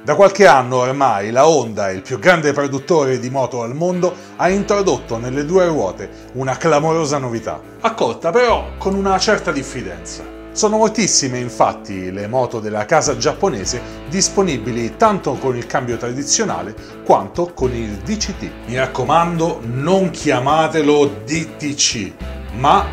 Da qualche anno ormai la Honda, il più grande produttore di moto al mondo, ha introdotto nelle due ruote una clamorosa novità, accolta però con una certa diffidenza. Sono moltissime infatti le moto della casa giapponese disponibili tanto con il cambio tradizionale quanto con il DCT. Mi raccomando, non chiamatelo DTC, ma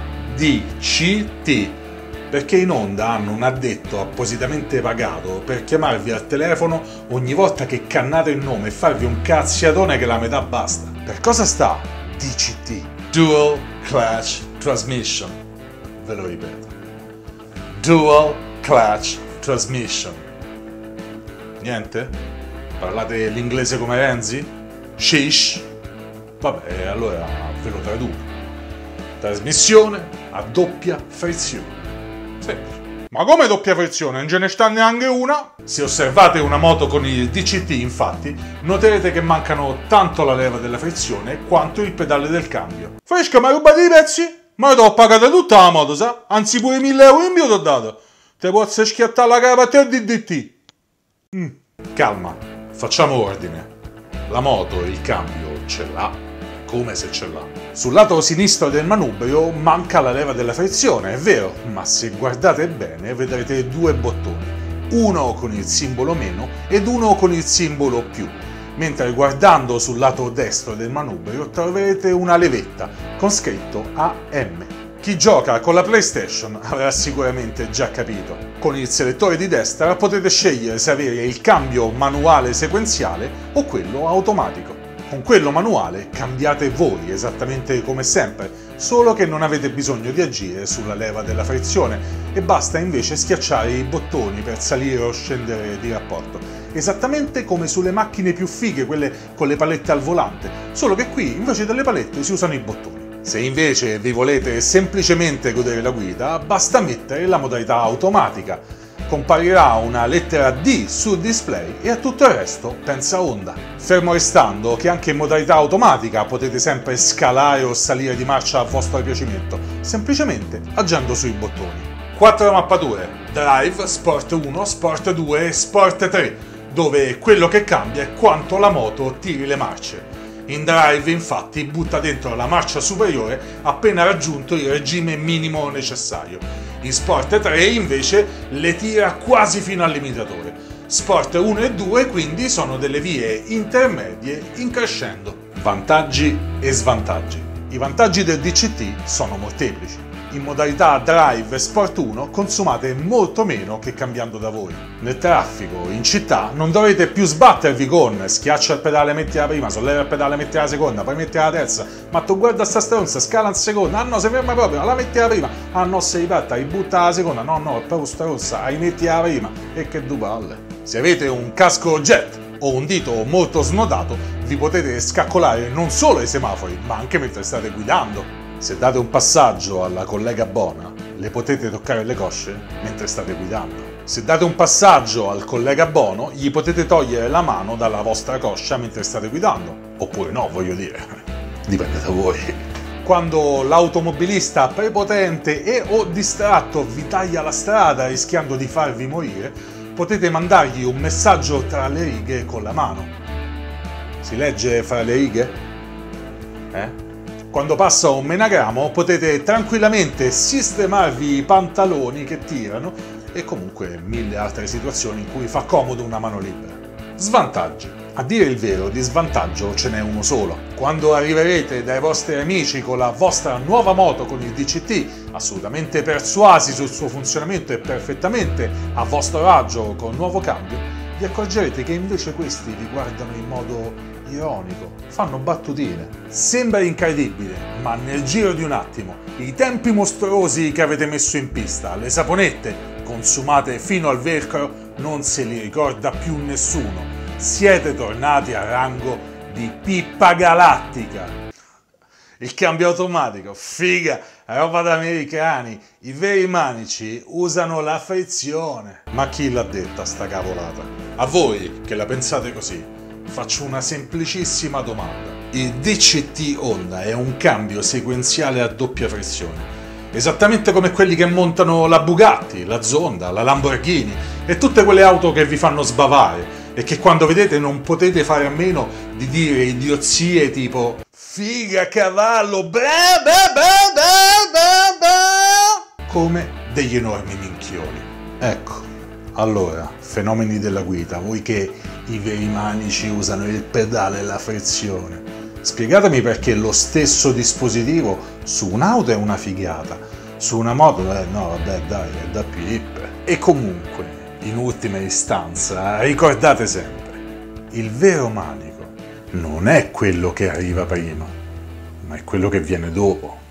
DCT, perché in Honda hanno un addetto appositamente pagato per chiamarvi al telefono ogni volta che cannate il nome e farvi un cazziatone che la metà basta. Per cosa sta DCT? Dual Clutch Transmission. Ve lo ripeto. Dual Clutch Transmission. Niente? Parlate l'inglese come Renzi? Shish? Vabbè, allora ve lo traduco. Trasmissione a doppia frizione. Semplice. Ma come doppia frizione? Non ce ne sta neanche una? Se osservate una moto con il DCT, infatti, noterete che mancano tanto la leva della frizione quanto il pedale del cambio. Fresca, ma rubate i pezzi? Ma io t'ho pagata tutta la moto, sa? Anzi pure 1000 euro in più t'ho dato. Te posso schiattare la capa a te di DT. Calma, facciamo ordine. La moto il cambio ce l'ha, come se ce l'ha. Sul lato sinistro del manubrio manca la leva della frizione, è vero, ma se guardate bene vedrete due bottoni, uno con il simbolo meno ed uno con il simbolo più, mentre guardando sul lato destro del manubrio troverete una levetta con scritto AM. Chi gioca con la PlayStation avrà sicuramente già capito. Con il selettore di destra potete scegliere se avere il cambio manuale sequenziale o quello automatico. Con quello manuale cambiate voi esattamente come sempre, solo che non avete bisogno di agire sulla leva della frizione e basta invece schiacciare i bottoni per salire o scendere di rapporto, esattamente come sulle macchine più fighe, quelle con le palette al volante, solo che qui invece delle palette si usano i bottoni. Se invece vi volete semplicemente godere la guida, basta mettere la modalità automatica. Comparirà una lettera D sul display e a tutto il resto pensa Honda. Fermo restando che anche in modalità automatica potete sempre scalare o salire di marcia a vostro piacimento, semplicemente agendo sui bottoni. 4 mappature: Drive, Sport 1, Sport 2 e Sport 3, dove quello che cambia è quanto la moto tiri le marce. In Drive infatti butta dentro la marcia superiore appena raggiunto il regime minimo necessario. In Sport 3 invece le tira quasi fino al limitatore. Sport 1 e 2 quindi sono delle vie intermedie in crescendo. Vantaggi e svantaggi. I vantaggi del DCT sono molteplici. In modalità Drive e Sport 1 consumate molto meno che cambiando da voi. Nel traffico, in città, non dovrete più sbattervi con schiaccia il pedale, metti la prima, solleva il pedale, metti la seconda, poi metti la terza, ma tu guarda sta stronza, scala in seconda, ah no, si ferma proprio, la metti la prima, ah no, se riparta, ributta la seconda, no, no, è proprio stronza, rimetti la prima, e che due palle. Se avete un casco jet o un dito molto snodato, vi potete scaccolare non solo ai semafori, ma anche mentre state guidando. Se date un passaggio alla collega Bona, le potete toccare le cosce mentre state guidando. Se date un passaggio al collega Bono, gli potete togliere la mano dalla vostra coscia mentre state guidando. Oppure no, voglio dire. Dipende da voi. Quando l'automobilista prepotente e o distratto vi taglia la strada rischiando di farvi morire, potete mandargli un messaggio tra le righe con la mano. Si legge fra le righe? Quando passa un menagramo potete tranquillamente sistemarvi i pantaloni che tirano e comunque mille altre situazioni in cui fa comodo una mano libera. Svantaggi. A dire il vero, di svantaggio ce n'è uno solo. Quando arriverete dai vostri amici con la vostra nuova moto con il DCT, assolutamente persuasi sul suo funzionamento e perfettamente a vostro agio con nuovo cambio, vi accorgerete che invece questi vi guardano in modo ironico, fanno battutine. Sembra incredibile, ma nel giro di un attimo i tempi mostruosi che avete messo in pista, le saponette consumate fino al velcro, non se li ricorda più nessuno. Siete tornati a rango di pippa galattica. Il cambio automatico, figa, roba da americani, i veri manici usano la frizione. Ma chi l'ha detta sta cavolata? A voi che la pensate così, faccio una semplicissima domanda. Il DCT Honda è un cambio sequenziale a doppia frizione, esattamente come quelli che montano la Bugatti, la Zonda, la Lamborghini e tutte quelle auto che vi fanno sbavare, e che quando vedete non potete fare a meno di dire idiozie tipo figa cavallo bra bra bra bra bra, come degli enormi minchioni. Ecco, allora, fenomeni della guida, voi che i veri manici usano il pedale e la frizione, spiegatemi perché lo stesso dispositivo su un'auto è una figata, su una moto no vabbè dai, è da pippe. E comunque, in ultima istanza, ricordate sempre, il vero manico non è quello che arriva prima, ma è quello che viene dopo.